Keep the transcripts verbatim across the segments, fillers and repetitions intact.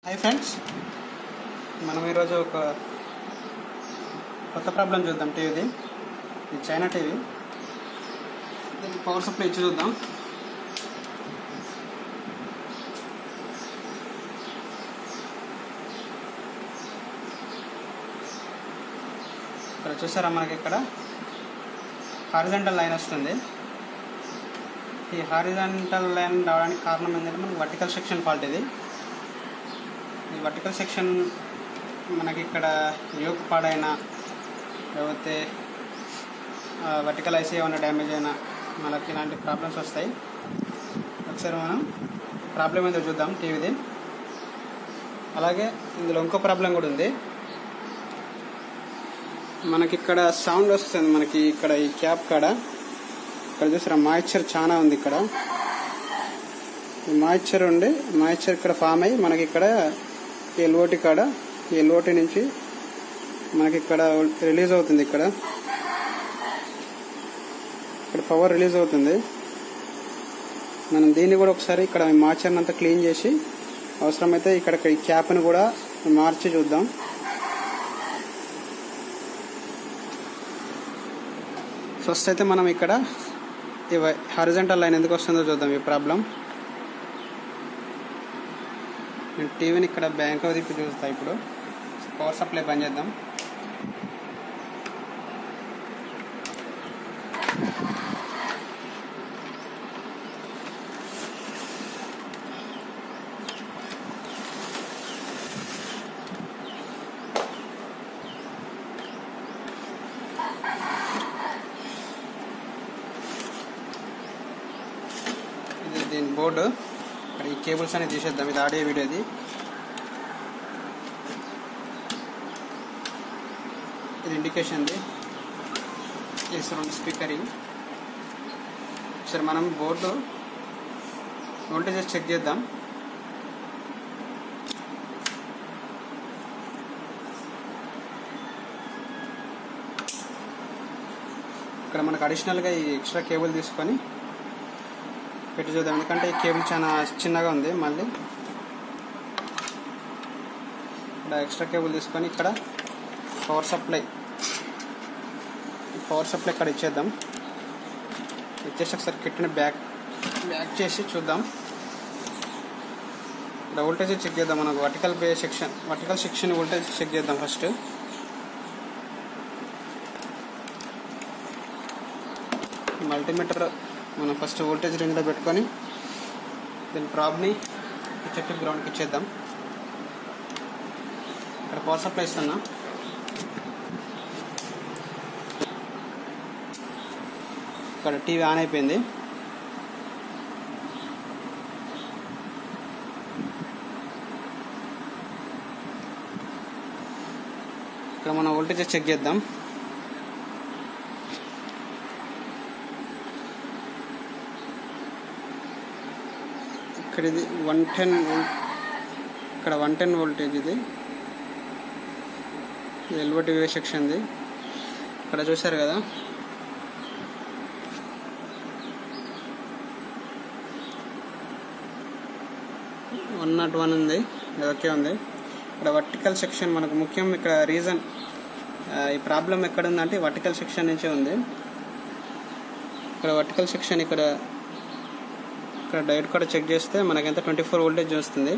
Hi friends మనం ఈరోజు ఒక కొత్త ప్రాబ్లం చూద్దాం. టీవీది ఇది చైనా టీవీ. దీనికి పవర్ సప్లై ఇచ్చి చూద్దాం. ఇక్కడ చూసారా, మనకి ఇక్కడ హారిజాంటల్ లైన్ వస్తుంది. ఈ హారిజాంటల్ లైన్ రావడానికి కారణం ఏంటంటే మనకి వర్టికల్ సెక్షన్ ఫాల్ట్. ఇది ఈ వర్టికల్ సెక్షన్ మనకి ఇక్కడ యోక్ పాడైనా లేకపోతే వర్టికల్ ఐసీ ఏమైనా డ్యామేజ్ అయినా మనకి ఇలాంటి ప్రాబ్లమ్స్ వస్తాయి. ఒకసారి మనం ప్రాబ్లం ఏదో చూద్దాం టీవీది. అలాగే ఇందులో ఇంకో ప్రాబ్లం కూడా ఉంది. మనకి ఇక్కడ సౌండ్ వస్తుంది. మనకి ఇక్కడ ఈ క్యాప్ కాడ ఇక్కడ చూసారా, మాయిశ్చర్ చాలా ఉంది. ఇక్కడ ఈ మాయిశ్చర్ ఉండి మాయిశ్చర్ ఇక్కడ ఫామ్ అయ్యి మనకి ఇక్కడ ఈ లోటి కాడ ఈ లోటి నుంచి మనకి ఇక్కడ రిలీజ్ అవుతుంది. ఇక్కడ ఇక్కడ పవర్ రిలీజ్ అవుతుంది. మనం దీన్ని కూడా ఒకసారి ఇక్కడ మాయిశ్చర్ని అంతా క్లీన్ చేసి అవసరమైతే ఇక్కడ ఈ క్యాప్ని కూడా మార్చి చూద్దాం. ఫస్ట్ అయితే మనం ఇక్కడ ఈ హారిజాంటల్ లైన్ ఎందుకు వస్తుందో చూద్దాం. ఈ ప్రాబ్లం నేను టీవీని ఇక్కడ బ్యాంక్ తిప్పి చూస్తా. ఇప్పుడు పవర్ సప్లై బంద్ చేద్దాం. ఇది దీని బోర్డు. ఇక్కడ ఈ కేబుల్స్ అనేది తీసేద్దాం. ఇది ఆడియో వీడియోది. ఇది ఇండికేషన్ది. ఇది రెండు స్పీకర్. సరే, మనం బోర్డు వోల్టేజెస్ చెక్ చేద్దాం. ఇక్కడ మనకు అడిషనల్గా ఈ ఎక్స్ట్రా కేబుల్ తీసుకొని పెట్టి చూద్దాం. ఎందుకంటే ఈ కేబుల్ చాలా చిన్నగా ఉంది. మళ్ళీ ఇక్కడ ఎక్స్ట్రా కేబుల్ తీసుకొని ఇక్కడ పవర్ సప్లై పవర్ సప్లై ఇక్కడ ఇచ్చేద్దాం. ఇచ్చేసి ఒకసారి కిట్ని బ్యాక్ బ్యాక్ చేసి చూద్దాం. ఇక్కడ వోల్టేజ్ చెక్ చేద్దాం. మనకు vertical bay section vertical section voltage check చేద్దాం. ఫస్ట్ మల్టీమీటర్ మనం ఫస్ట్ వోల్టేజ్ రేంజ్లో పెట్టుకొని దీని ప్రాబ్ని చెట్టు గ్రౌండ్కి ఇచ్చేద్దాం. ఇక్కడ పవర్ సప్లై ఇస్తున్నా. ఇక్కడ టీవీ ఆన్ అయిపోయింది. ఇక్కడ మనం వోల్టేజ్ చెక్ చేద్దాం. ఇక్కడ ఇది వన్ టెన్ వోల్ట్ ఇక్కడ వన్ టెన్ వోల్టేజ్. ఇది ఎల్ఓటి వే సెక్షన్ది. ఇక్కడ చూసారు కదా, వన్ నాట్ వన్ ఉంది. ఇది ఓకే ఉంది. ఇక్కడ వర్టికల్ సెక్షన్ మనకు ముఖ్యం. ఇక్కడ రీజన్ ఈ ప్రాబ్లం ఎక్కడ ఉందంటే వర్టికల్ సెక్షన్ నుంచే ఉంది. ఇక్కడ వర్టికల్ సెక్షన్ ఇక్కడ ఇక్కడ డయోడ్ కూడా చెక్ చేస్తే మనకి ఎంత ట్వంటీ ఫోర్ వోల్టేజ్ వస్తుంది.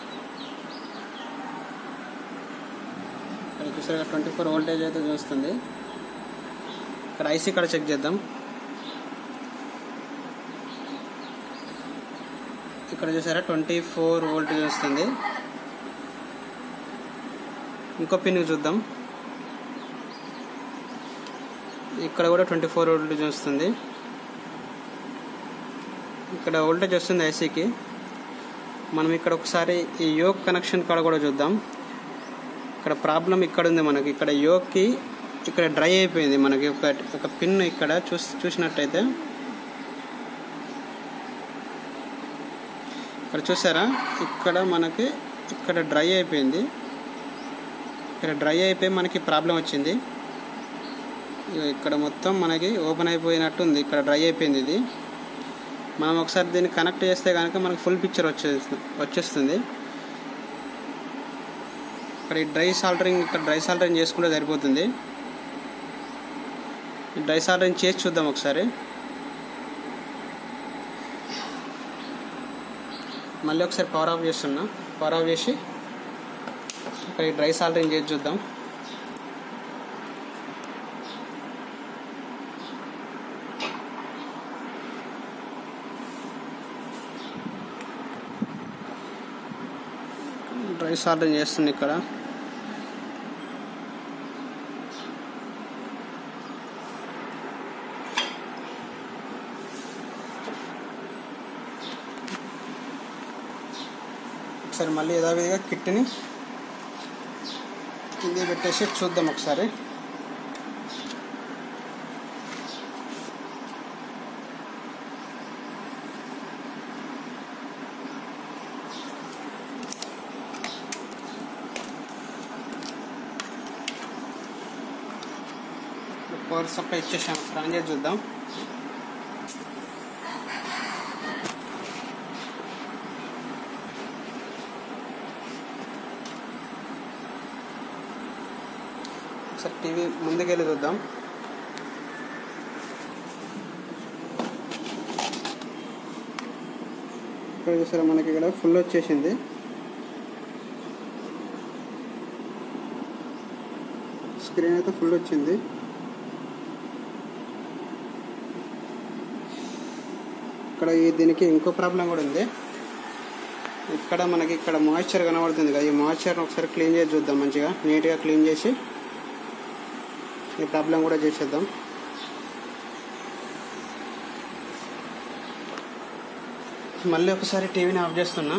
ఇక్కడ చూసారా, ట్వంటీ ఫోర్ వోల్టేజ్ అయితే చూస్తుంది. ఇక్కడ ఐసీ కూడా చెక్ చేద్దాం. ఇక్కడ చూసారా, ట్వంటీ ఫోర్ వోల్టేజ్ వస్తుంది. ఇంకో పిన్ చూద్దాం. ఇక్కడ కూడా ట్వంటీ ఫోర్ వోల్టేజ్ వస్తుంది. ఇక్కడ వోల్టేజ్ వస్తుంది ఐసీకి. మనం ఇక్కడ ఒకసారి ఈ యోక్ కనెక్షన్ కాడ కూడా చూద్దాం. ఇక్కడ ప్రాబ్లం ఇక్కడ ఉంది. మనకి ఇక్కడ యోక్కి ఇక్కడ డ్రై అయిపోయింది. మనకి ఒక ఒక పిన్ ఇక్కడ చూసి చూసినట్టయితే ఇక్కడ చూసారా, ఇక్కడ మనకి ఇక్కడ డ్రై అయిపోయింది. ఇక్కడ డ్రై అయిపోయి మనకి ప్రాబ్లం వచ్చింది. ఇక్కడ మొత్తం మనకి ఓపెన్ అయిపోయినట్టు ఉంది. ఇక్కడ డ్రై అయిపోయింది. ఇది మనం ఒకసారి దీన్ని కనెక్ట్ చేస్తే కనుక మనకు ఫుల్ పిక్చర్ వచ్చే వచ్చేస్తుంది. ఇక్కడ ఈ డ్రై సాల్డరింగ్ ఇక్కడ డ్రై సాల్డరింగ్ చేసుకుంటే సరిపోతుంది. డ్రై సాల్డరింగ్ చేసి చూద్దాం ఒకసారి. మళ్ళీ ఒకసారి పవర్ ఆఫ్ చేస్తున్నా. పవర్ ఆఫ్ చేసి ఇక్కడ ఈ డ్రై సాల్డరింగ్ చేసి చూద్దాం. డ్రై సాల్డరింగ్ చేస్తుంది ఇక్కడ. ఒకసారి మళ్ళీ యథావిధిగా కిట్ని కింద పెట్టేసి చూద్దాం ఒకసారి. పవర్ సప్లై ఇచ్చేసాను. ఒకసారి ఆన్ చేసి చూద్దాం. ఒకసారి టీవీ ముందుకెళ్ళి చూద్దాం. ఇక్కడ చూసారా మనకి ఇక్కడ ఫుల్ వచ్చేసింది. స్క్రీన్ అయితే ఫుల్ వచ్చింది. ఇక్కడ ఈ దీనికి ఇంకో ప్రాబ్లం కూడా ఉంది. ఇక్కడ మనకి ఇక్కడ మాయిశ్చర్ కనబడుతుంది కదా, ఈ మాయిశ్చర్ని ఒకసారి క్లీన్ చేసి చూద్దాం. మంచిగా నీట్గా క్లీన్ చేసి ఈ ప్రాబ్లం కూడా చేసేద్దాం. మళ్ళీ ఒకసారి టీవీని ఆఫ్ చేస్తున్నా.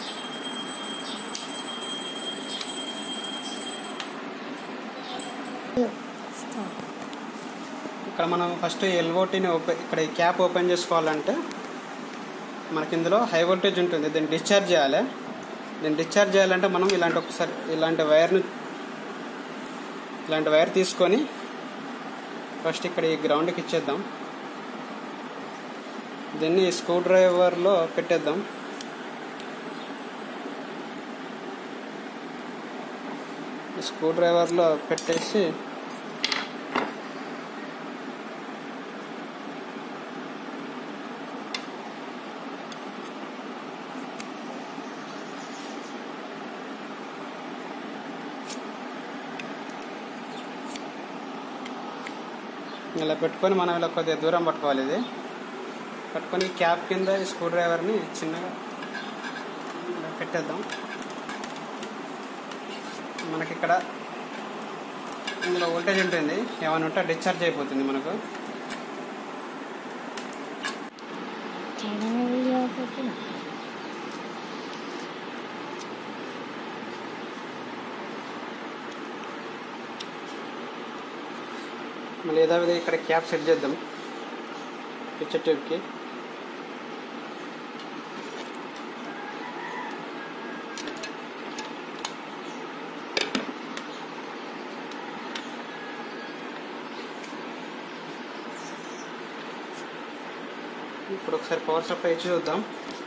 ఇక్కడ మనం ఫస్ట్ ఎల్ఓటీని ఓపెన్ ఇక్కడ ఈ క్యాప్ ఓపెన్ చేసుకోవాలంటే మనకి ఇందులో హై వోల్టేజ్ ఉంటుంది. దీన్ని డిశ్చార్జ్ చేయాలి. దీన్ని డిశ్చార్జ్ చేయాలంటే మనం ఇలాంటి ఒకసారి ఇలాంటి వైర్ను ఇలాంటి వైర్ తీసుకొని ఫస్ట్ ఇక్కడ ఈ గ్రౌండ్కి ఇచ్చేద్దాం. దీన్ని స్క్రూ డ్రైవర్లో పెట్టేద్దాం. స్క్రూ డ్రైవర్లో పెట్టేసి ఇలా పెట్టుకొని మనం ఇలా కొద్దిగా దూరం పట్టుకోవాలి. ఇది పట్టుకొని క్యాప్ కింద ఈ స్క్రూ డ్రైవర్ని చిన్నగా ఇలా పెట్టేద్దాం. మనకి ఇక్కడ ఇందులో వోల్టేజ్ ఉంటుంది. ఏమైనా ఉంటే డిశ్చార్జ్ అయిపోతుంది మనకు. మళ్ళీ యథావిధిగా ఇక్కడ క్యాప్ సెట్ చేద్దాం పిక్చర్ ట్యూబ్కి. ఇప్పుడు ఒకసారి పవర్ సప్లై ఇచ్చి చూద్దాం.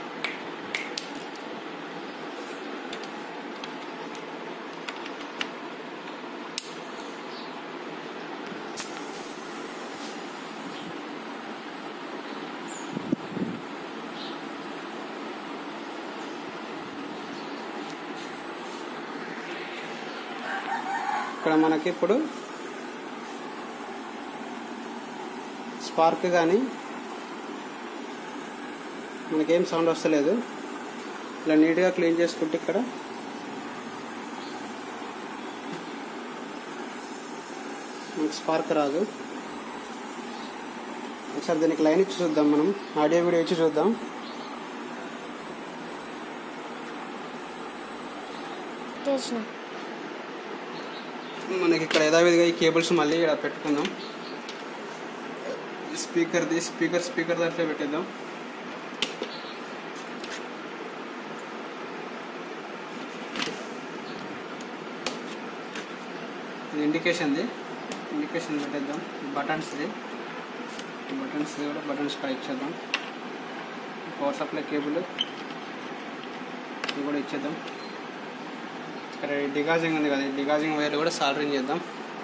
ఇక్కడ మనకి ఇప్పుడు స్పార్క్ కానీ మనకేం సౌండ్ వస్తలేదు. ఇలా నీట్గా క్లీన్ చేసుకుంటే ఇక్కడ మనకి స్పార్క్ రాదు. ఒకసారి దీనికి లైన్ ఇచ్చి చూద్దాం. మనం ఆడియో వీడియో ఇచ్చి చూద్దాం. మనకి ఇక్కడ యథావిధిగా ఈ కేబుల్స్ మళ్ళీ ఇక్కడ పెట్టుకుందాం. స్పీకర్ది స్పీకర్ స్పీకర్ దాంట్లో పెట్టేద్దాం. ఇది ఇండికేషన్ది ఇండికేషన్ పెట్టేద్దాం. బటన్స్ది బటన్స్ కూడా బటన్స్ పై ఇచ్చేద్దాం. పవర్ సప్లై కేబుల్ ఇది కూడా ఇచ్చేద్దాం. ఇక్కడ డిగాజింగ్ ఉంది కదా, డిగాజింగ్ వైర్ కూడా సాల్డరింగ్ చేద్దాం.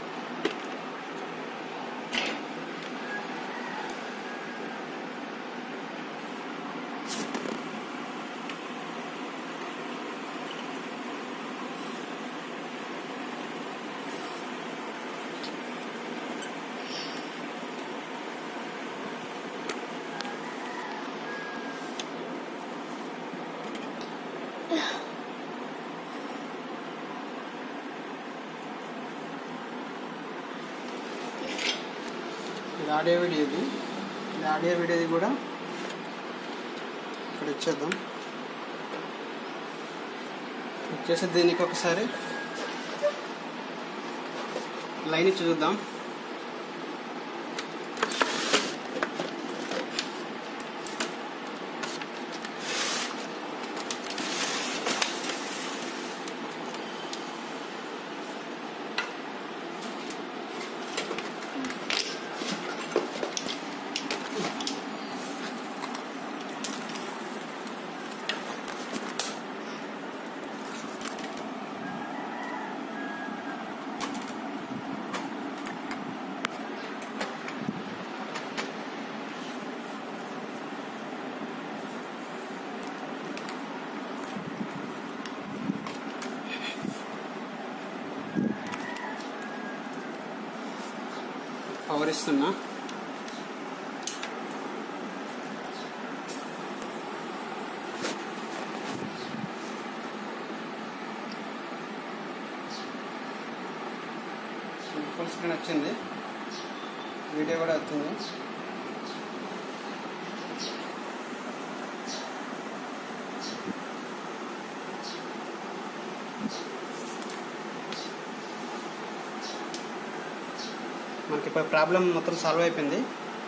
ఇది ఆడియో వీడియోది, ఇది ఆడియో వీడియోది కూడా ఇక్కడ ఇచ్చేద్దాం. ఇచ్చేసి దీనికి ఒకసారి లైన్ ఇచ్చి చూద్దాం. పవర్ ఇస్తున్నా. ఫుల్ స్క్రీన్ వచ్చింది, వీడియో కూడా వచ్చింది. మనకి ఇప్పుడు ప్రాబ్లం మొత్తం సాల్వ్ అయిపోయింది.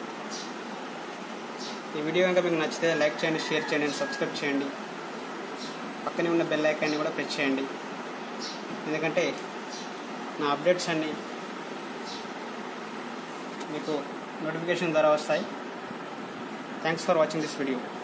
ఈ వీడియో కనుక మీకు నచ్చితే లైక్ చేయండి, షేర్ చేయండి, సబ్స్క్రైబ్ చేయండి. పక్కనే ఉన్న బెల్ ఐకాన్ని కూడా ప్రెస్ చేయండి, ఎందుకంటే నా అప్డేట్స్ అన్నీ మీకు నోటిఫికేషన్ ద్వారా వస్తాయి. Thanks for watching this video.